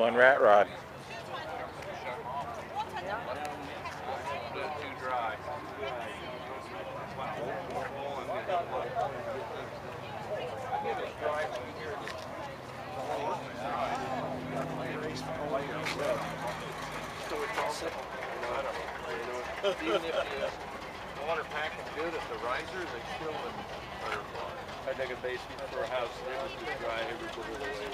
one rat rod. Even if the water packing's good, if the risers, they still wouldn't butterfly. I dug a basement for a house and it was just dry every bit of the way.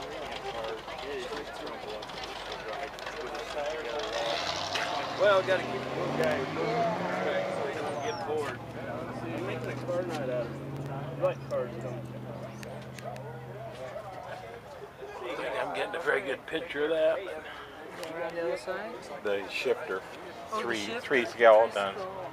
Well, got to keep the little guy moving so he don't get bored. You make a car night out of it. You like cars, don't you? I think I'm getting a very good picture of that. On the other side? The shifter, Oh, the three shifter. skeleton.